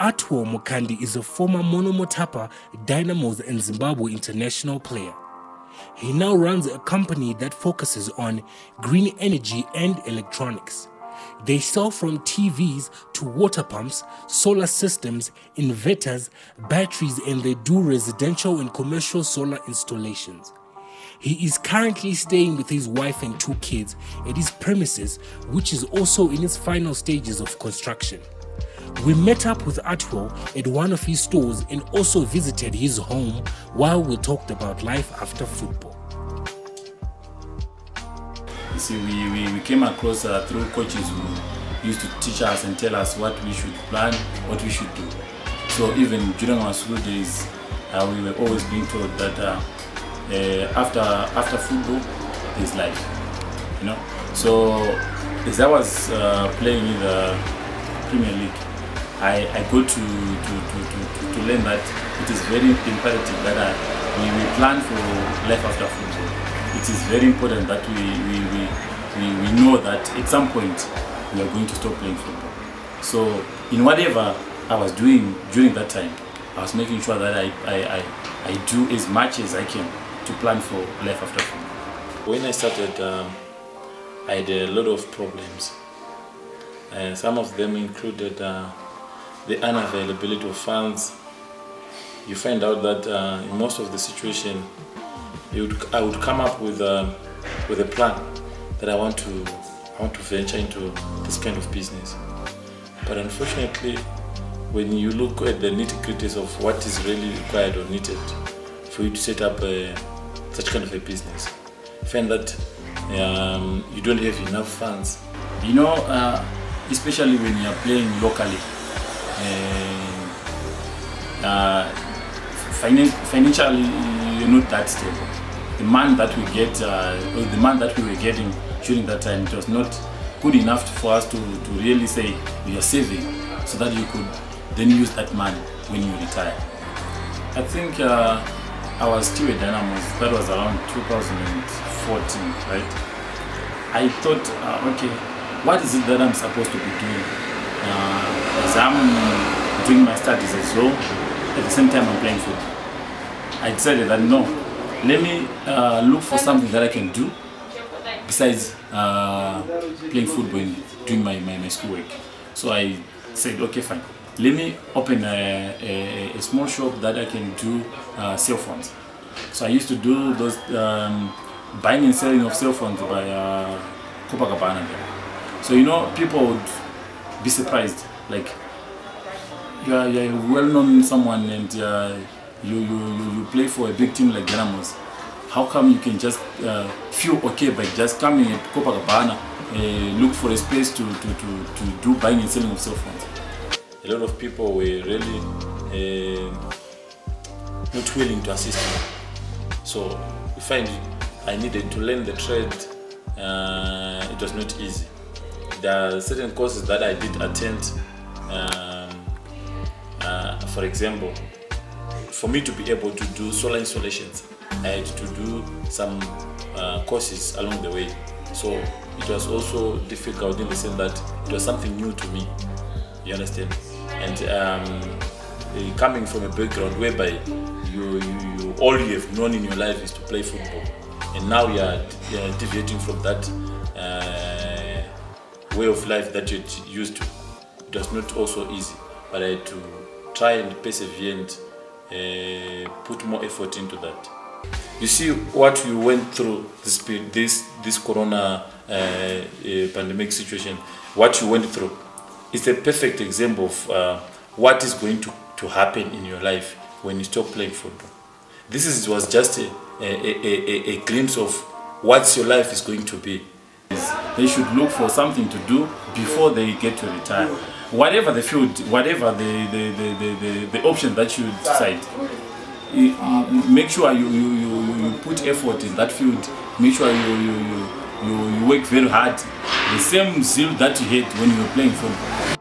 Atwo Mukandi is a former Monomotapa, Dynamos and Zimbabwe international player. He now runs a company that focuses on green energy and electronics. They sell from TVs to water pumps, solar systems, inverters, batteries, and they do residential and commercial solar installations. He is currently staying with his wife and 2 kids at his premises, which is also in its final stages of construction. We met up with Atwo at one of his stores and also visited his home while we talked about life after football. You see, we came across through coaches who used to teach us and tell us what we should plan, what we should do. So even during our school days, we were always being told that after football, there's life, you know. So as I was playing in the Premier League, I got to learn that it is very imperative that we plan for life after football. It is very important that we know that at some point we are going to stop playing football. So in whatever I was doing during that time, I was making sure that I do as much as I can to plan for life after football. When I started, I had a lot of problems. Some of them included the unavailability of funds. You find out that in most of the situation, I would come up with a plan that I want to venture into this kind of business. But unfortunately, when you look at the nitty-gritties of what is really required or needed for you to set up such kind of a business, you find that you don't have enough funds. You know, especially when you are playing locally, financially you're not that stable. The money that we get, or the money that we were getting during that time, it was not good enough for us to really say we are saving, so that you could then use that money when you retire. I think I was still at Dynamos. That was around 2014, right? I thought, okay, what is it that I'm supposed to be doing? As I'm doing my studies as well, at the same time I'm playing football. I decided that no, let me look for something that I can do besides playing football and doing my schoolwork. So I said, okay, fine. Let me open a small shop that I can do cell phones. So I used to do those buying and selling of cell phones by Copacabana. So you know, people would be surprised, like you're well-known someone and you play for a big team like Dynamos. How come you can just feel okay by just coming at Copacabana, look for a space to do buying and selling of cell phones? A lot of people were really not willing to assist me. So we find I needed to learn the trade. It was not easy. There are certain courses that I did attend. For example, for me to be able to do solar installations, I had to do some courses along the way. So it was also difficult in the sense that it was something new to me. You understand? And coming from a background whereby all you have known in your life is to play football, and now you are deviating from that way of life that you're used to. It was not also easy, but I had to try and persevere and put more effort into that. You see what you went through this corona pandemic situation, what you went through. It's a perfect example of what is going to happen in your life when you stop playing football. This was just a glimpse of what your life is going to be. They should look for something to do before they get to retire. Whatever the field, whatever the option that you decide, make sure you put effort in that field. Make sure you work very hard. The same zeal that you had when you were playing football.